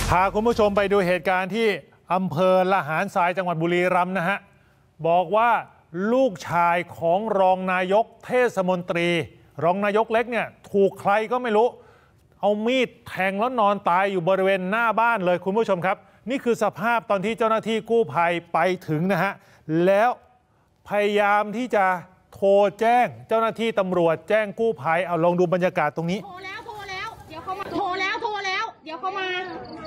พาคุณผู้ชมไปดูเหตุการณ์ที่อำเภอละหารทรายจังหวัดบุรีรัมย์นะฮะบอกว่าลูกชายของรองนายกเทศมนตรีรองนายกเล็กเนี่ยถูกใครก็ไม่รู้เอามีดแทงแล้วนอนตายอยู่บริเวณหน้าบ้านเลยคุณผู้ชมครับนี่คือสภาพตอนที่เจ้าหน้าที่กู้ภัยไปถึงนะฮะแล้วพยายามที่จะโทรแจ้งเจ้าหน้าที่ตำรวจแจ้งกู้ภัยเอาลองดูบรรยากาศตรงนี้โทรแล้วเดี๋ยวเขามาโทรแล้วเดี๋ยวเขามา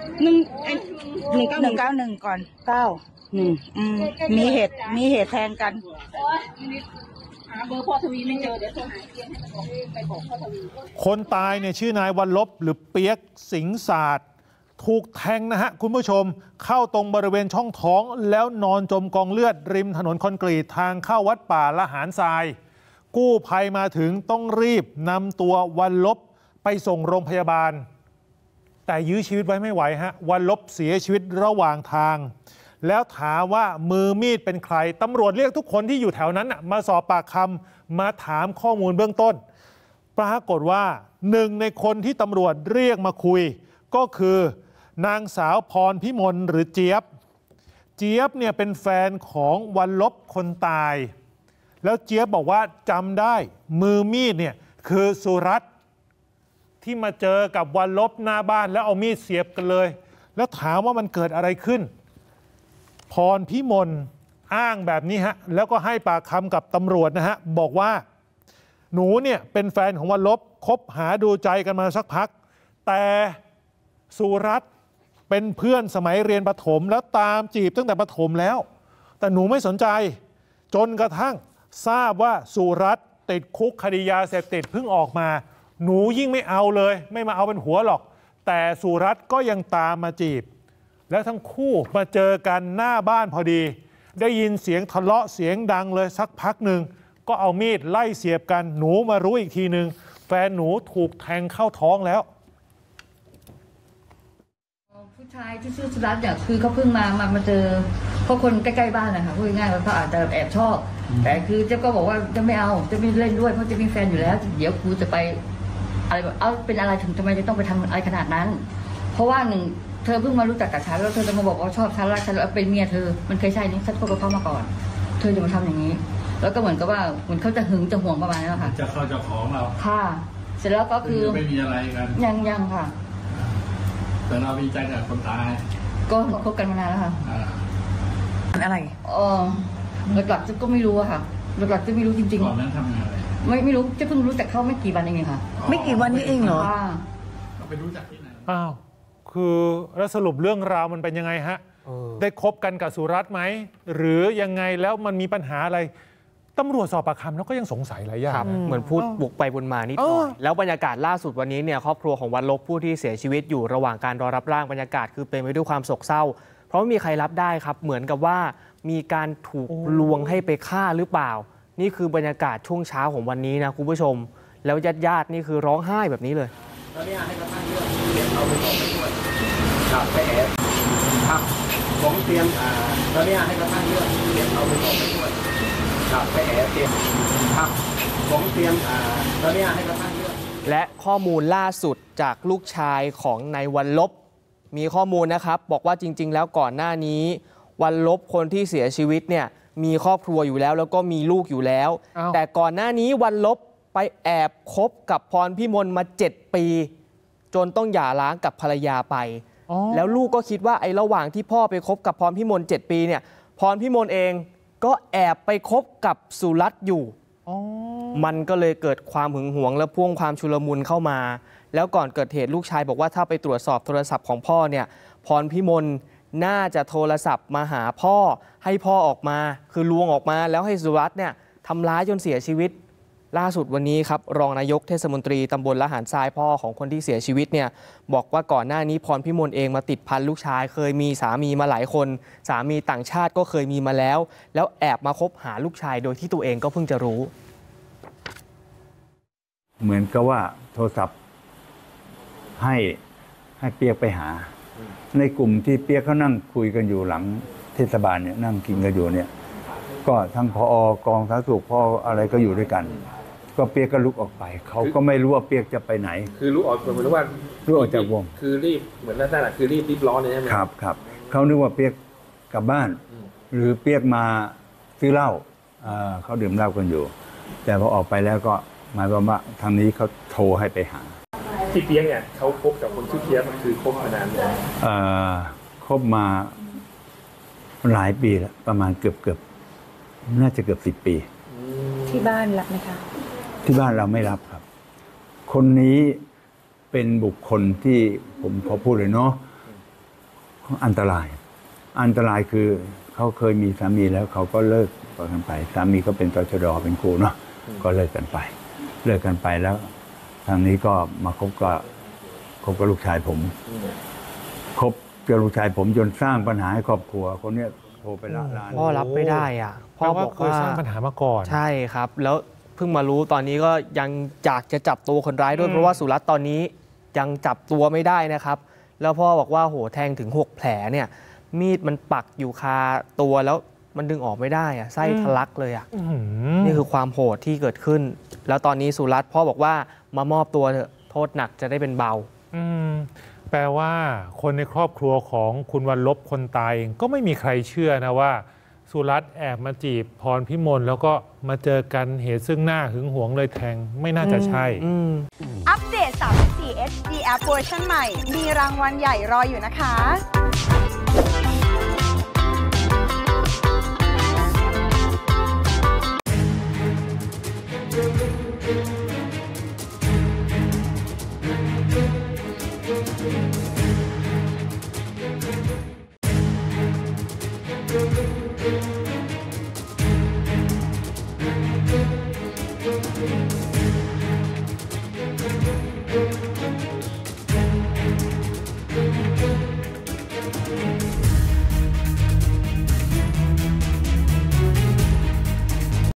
191ก่อน91มีเหตุแทงกันหาเบอร์พ่อทวีไม่เจอเดี๋ยวโทรหาไปบอกพ่อทวีคนตายเนี่ยชื่อนายวันลบหรือเปียกสิงห์ศาสตร์ถูกแทงนะฮะคุณผู้ชมเข้าตรงบริเวณช่องท้องแล้วนอนจมกองเลือดริมถนนคอนกรีตทางเข้าวัดป่าละหารทรายกู้ภัยมาถึงต้องรีบนำตัววันลบไปส่งโรงพยาบาลแต่ยื้อชีวิตไว้ไม่ไหวฮะวันลบเสียชีวิตระหว่างทางแล้วถามว่ามือมีดเป็นใครตำรวจเรียกทุกคนที่อยู่แถวนั้นมาสอบปากคำมาถามข้อมูลเบื้องต้นปรากฏว่าหนึ่งในคนที่ตำรวจเรียกมาคุยก็คือนางสาวพรพิมลหรือเจี๊ยบเนี่ยเป็นแฟนของวันลบคนตายแล้วเจี๊ยบบอกว่าจำได้มือมีดเนี่ยคือสุรัตน์ที่มาเจอกับวันลบหน้าบ้านแล้วเอามีดเสียบกันเลยแล้วถามว่ามันเกิดอะไรขึ้นพรพิมลอ้างแบบนี้ฮะแล้วก็ให้ปากคำกับตำรวจนะฮะบอกว่าหนูเนี่ยเป็นแฟนของวันลบคบหาดูใจกันมาสักพักแต่สุรัตน์เป็นเพื่อนสมัยเรียนประถมแล้วตามจีบตั้งแต่ประถมแล้วแต่หนูไม่สนใจจนกระทั่งทราบว่าสุรัตน์ติดคุกคดียาเสพติดเพิ่งออกมาหนูยิ่งไม่เอาเลยไม่มาเอาเป็นหัวหรอกแต่สุรัตน์ก็ยังตามมาจีบแล้วทั้งคู่มาเจอกันหน้าบ้านพอดีได้ยินเสียงทะเลาะเสียงดังเลยสักพักหนึ่งก็เอามีดไล่เสียบกันหนูมารู้อีกทีหนึ่งแฟนหนูถูกแทงเข้าท้องแล้วผู้ชายที่ชื่อสุรัตน์เนี่ยคือเขาเพิ่งมาเจอเพราะคนใกล้ๆบ้านนะคะพูดง่ายๆว่าเขาอาจจะแอบชอบแต่คือเจ๊ก็บอกว่าจะไม่เอาจะไม่เล่นด้วยเพราะจะมีแฟนอยู่แล้วเดี๋ยวกูจะไปอะไรเอาเป็นอะไรถึงทำไมจะต้องไปทำอะไรขนาดนั้นเพราะว่าหนึ่งเธอเพิ่งมารู้จักกับฉันแล้วเธอจะมาบอกว่าชอบฉันรักฉันแล้วเป็นเมียเธอมันเคยใช่นี่ฉันก็เข้ามาก่อนเธอจะมาทำอย่างนี้แล้วก็เหมือนกับว่าเหมือนเขาจะหึงจะห่วงประมาณนี้ค่ะจะเข้าเจ้าของเราค่ะเสร็จแล้วก็คือไม่มีอะไรกันยังค่ะแต่เรามีใจกับคนตายก็คบกันมานานแล้วค่ะอะไรหลักๆก็ไม่รู้อะค่ะหลักๆจะไม่รู้จริงๆก่อนนั้นทำงานอะไรไม่รู้จะเพิ่งรู้จักเขาไม่กี่วันเองค่ะไม่กี่วันนี้เองเหรอเราไปรู้จักที่ไหนอ้าวคือแล้วสรุปเรื่องราวมันเป็นยังไงฮะได้คบกันกับสุรัตน์ไหมหรือยังไงแล้วมันมีปัญหาอะไรตำรวจสอบปากคำแล้วก็ยังสงสัยหลายอย่างเหมือนพูดบุกไปบนมานิดหน่อยแล้วบรรยากาศล่าสุดวันนี้เนี่ยครอบครัวของวันลบผู้ที่เสียชีวิตอยู่ระหว่างการรอรับร่างบรรยากาศคือเป็นไปด้วยความโศกเศร้าเพราะไม่มีใครรับได้ครับเหมือนกับว่ามีการถูกลวงให้ไปฆ่าหรือเปล่านี่คือบรรยากาศช่วงเช้าของวันนี้นะคุณผู้ชมแล้วญาตินี่คือร้องไห้แบบนี้เลยตอนนี้ให้กระทั่งเรื่องเรียนเอาไปบอกไปด้วยครับไปแอบครับผมเตรียมตอนนี้ให้กระทั่งเรื่องเรียนเอาไปบอกไปด้วยครับไปแอบเตรียมครับผมเตรียมตอนนี้ให้กระทั่งเรื่องและข้อมูลล่าสุดจากลูกชายของนายวันลบมีข้อมูลนะครับบอกว่าจริงๆแล้วก่อนหน้านี้วันลบคนที่เสียชีวิตเนี่ยมีครอบครัวอยู่แล้วแล้วก็มีลูกอยู่แล้วแต่ก่อนหน้านี้วันลบไปแอบคบกับพรพิมลมา7 ปีจนต้องหย่าร้างกับภรรยาไปแล้วลูกก็คิดว่าไอ้ระหว่างที่พ่อไปคบกับพรพิมล7 ปีเนี่ยพรพิมลเองก็แอบไปคบกับสุรัตน์อยู่มันก็เลยเกิดความหึงหวงและพ่วงความชุลมุนเข้ามาแล้วก่อนเกิดเหตุลูกชายบอกว่าถ้าไปตรวจสอบโทรศัพท์ของพ่อเนี่ยพรพิมลน่าจะโทรศัพท์มาหาพ่อให้พ่อออกมาคือลวงออกมาแล้วให้สุรัตน์เนี่ยทำร้ายจนเสียชีวิตล่าสุดวันนี้ครับรองนายกเทศมนตรีตำบลละหารทรายพ่อของคนที่เสียชีวิตเนี่ยบอกว่าก่อนหน้านี้พรพิมลเองมาติดพันลูกชายเคยมีสามีมาหลายคนสามีต่างชาติก็เคยมีมาแล้วแอบมาคบหาลูกชายโดยที่ตัวเองก็เพิ่งจะรู้เหมือนกับว่าโทรศัพท์ให้เปียกไปหาในกลุ่มที่เปียกเขานั่งคุยกันอยู่หลังเทศบาลเนี่ยนั่งกินกันอยู่เนี่ยก็ทั้งผอ.กองสาธารณสุขพ่ออะไรก็อยู่ด้วยกันก็เปียกก็ลุกออกไป เขาก็ไม่รู้ว่าเปียกจะไปไหนคือรู้ออกเหมือนว่ารู้ออกจากวงคือรีบเหมือนลักษณะคือรีบร้อนเลยใช่ไหมครับครับเขานึกว่าเปียกกลับบ้าน หรือเปียกมาซื้อเหล้าเขาดื่มเหล้ากันอยู่ แต่พอออกไปแล้วก็หมายความว่าทางนี้เขาโทรให้ไปหาที่เปียกเนี่ยเขาคบกับคนชื่อเปียกมันคือคบมานานเลยคบมาหลายปีแล้วประมาณเกือบน่าจะเกือบ10 ปีที่บ้านรับไหมคะที่บ้านเราไม่รับครับ คนนี้เป็นบุคคลที่ผมขอพูดเลยเนาะอันตรายคือเขาเคยมีสามีแล้วเขาก็เลิกกันไปสามีก็เป็นตชด.เป็นครูเนาะก็เลิกกันไปแล้ว ทางนี้ก็มาคบกับลูกชายผมคบกับลูกชายผมจนสร้างปัญหาให้ครอบครัวคนเนี้ยโทรไปละลานพ่อรับไม่ได้อ่ะพ่อบอกเคยว่าสร้างปัญหามาก่อนใช่ครับ แล้วเพิ่งมารู้ตอนนี้ก็ยังอยากจะจับตัวคนร้ายด้วยเพราะว่าสุรัตน์ตอนนี้ยังจับตัวไม่ได้นะครับ แล้วพ่อบอกว่าโหแทงถึง6 แผลเนี่ยมีดมันปักอยู่คาตัวแล้วมันดึงออกไม่ได้อะไส้ทะลักเลยอ่ะนี่คือความโหดที่เกิดขึ้น แล้วตอนนี้สุรัตน์พ่อบอกว่ามามอบตัวเถอะโทษหนักจะได้เป็นเบาแปลว่าคนในครอบครัวของคุณวันลบคนตายเองก็ไม่มีใครเชื่อนะว่าสุรัตน์แอบมาจีบพรพิมลแล้วก็มาเจอกันเหตุซึ่งหน้าหึงหวงเลยแทงไม่น่าจะใช่อัปเดต 34 HD App เวอร์ชันใหม่ มีรางวัลใหญ่รออยู่นะคะ